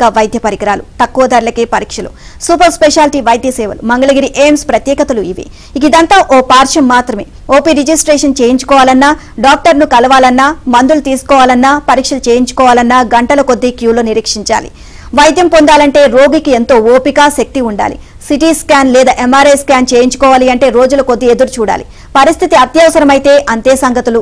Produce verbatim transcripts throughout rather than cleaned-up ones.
అత్యాధునిక వైద్య పరికరాలు, తక్కువ ధరలకే పరీక్షలు, సూపర్ స్పెషాలిటీ వైద్య సేవలు మంగళగిరి ఎయిమ్స్ ప్రత్యేకతలు ఇవి. ఇదంతా ఓ పార్శ్వం మాత్రమే. ఓపీ రిజిస్ట్రేషన్ చేయించుకోవాలన్నా, డాక్టర్ను కలవాలన్నా, మందులు తీసుకోవాలన్నా, పరీక్షలు చేయించుకోవాలన్నా గంటల కొద్దీ క్యూలో నిరీక్షించాలి. వైద్యం పొందాలంటే రోగికి ఎంతో ఓపిక, శక్తి ఉండాలి. సిటీ స్కాన్ లేదా ఎంఆర్ఐ స్కాన్ చేయించుకోవాలి అంటే రోజుల కొద్దీ ఎదురు చూడాలి. పరిస్థితి అత్యవసరమైతే అంతే సంగతులు.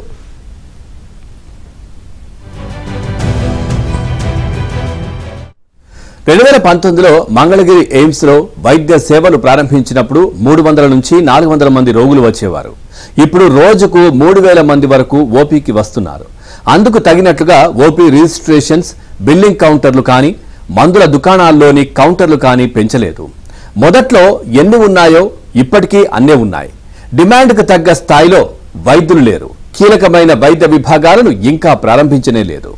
రెండు వేల పంతొమ్మిదిలో మంగళగిరి ఎయిమ్స్ లో వైద్య సేవలు ప్రారంభించినప్పుడు మూడు వందల నుంచి నాలుగు వందల మంది రోగులు వచ్చేవారు. ఇప్పుడు రోజుకు మూడు వేల మంది వరకు ఓపీకి వస్తున్నారు. అందుకు తగినట్లుగా ఓపీ రిజిస్ట్రేషన్స్, బిల్లింగ్ కౌంటర్లు కానీ, మందుల దుకాణాల్లోని కౌంటర్లు కానీ పెంచలేదు. మొదట్లో ఎన్ని ఉన్నాయో ఇప్పటికీ అన్నే ఉన్నాయి. డిమాండ్కు తగ్గ స్థాయిలో వైద్యులు లేరు. కీలకమైన వైద్య విభాగాలను ఇంకా ప్రారంభించనే లేదు.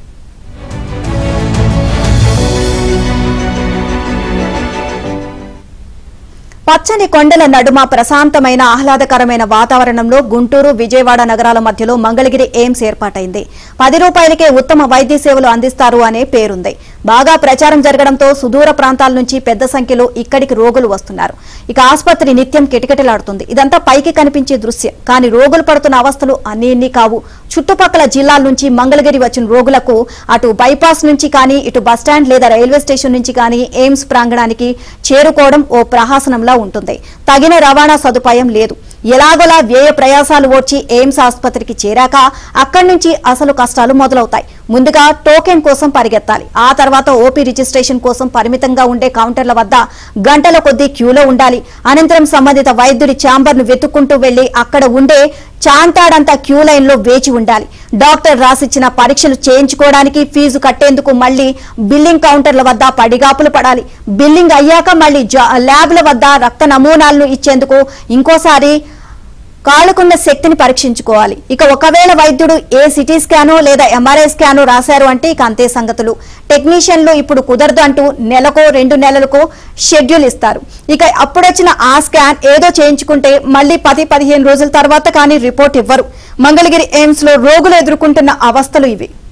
పచ్చని కొండల నడుమ ప్రశాంతమైన ఆహ్లాదకరమైన వాతావరణంలో గుంటూరు, విజయవాడ నగరాల మధ్యలో మంగళగిరి ఎయిమ్స్ ఏర్పాటైంది. పది రూపాయలకే ఉత్తమ వైద్య సేవలు అందిస్తారు అనే పేరుంది. బాగా ప్రచారం జరగడంతో సుదూర ప్రాంతాల నుంచి పెద్ద సంఖ్యలో ఇక్కడికి రోగులు వస్తున్నారు. ఇక ఆసుపత్రి నిత్యం కిటకిటలాడుతుంది. ఇదంతా పైకి కనిపించే దృశ్యం, కానీ రోగులు పడుతున్న అవస్థలు అన్ని ఇన్ని కావు. చుట్టుపక్కల జిల్లాల నుంచి మంగళగిరి వచ్చిన రోగులకు అటు బైపాస్ నుంచి కానీ, ఇటు బస్టాండ్ లేదా రైల్వే స్టేషన్ నుంచి కానీ ఎయిమ్స్ ప్రాంగణానికి చేరుకోవడం ఓ ప్రహాసనంలా ఉంటుంది. తగిన రవాణా సదుపాయం లేదు. ఎలాగోలా వ్యయ ప్రయాసాలు ఓడ్చి ఎయిమ్స్ ఆసుపత్రికి చేరాక అక్కడి నుంచి అసలు కష్టాలు మొదలవుతాయి. ముందుగా టోకెన్ కోసం పరిగెత్తాలి. ఆ తర్వాత ఓపీ రిజిస్ట్రేషన్ కోసం పరిమితంగా ఉండే కౌంటర్ల వద్ద గంటల కొద్దీ క్యూలో ఉండాలి. అనంతరం సంబంధిత వైద్యుడి ఛాంబర్ను వెతుక్కుంటూ వెళ్లి అక్కడ ఉండే చాంతాడంతా క్యూ లైన్ లో వేచి ఉండాలి. డాక్టర్ రాసిచ్చిన పరీక్షలు చేయించుకోవడానికి ఫీజు కట్టేందుకు మళ్లీ బిల్లింగ్ కౌంటర్ల వద్ద పడిగాపులు పడాలి. బిల్లింగ్ అయ్యాక మళ్లీ ల్యాబ్ల వద్ద రక్త నమూనాలను ఇచ్చేందుకు ఇంకోసారి కాళ్ళకున్న శక్తిని పరీక్షించుకోవాలి. ఇక ఒకవేళ వైద్యుడు ఏ సిటీ స్కానో లేదా ఎంఆర్ఐ స్కానో రాశారు అంటే ఇక అంతే సంగతులు. టెక్నీషియన్లు ఇప్పుడు కుదరదు అంటూ నెలకో రెండు నెలలకో షెడ్యూల్ ఇస్తారు. ఇక అప్పుడొచ్చిన ఆ స్కాన్ ఏదో చేయించుకుంటే మళ్లీ పది పదిహేను రోజుల తర్వాత కానీ రిపోర్ట్ ఇవ్వరు. మంగళగిరి ఎయిమ్స్ లో రోగులు ఎదుర్కొంటున్న అవస్థలు ఇవి.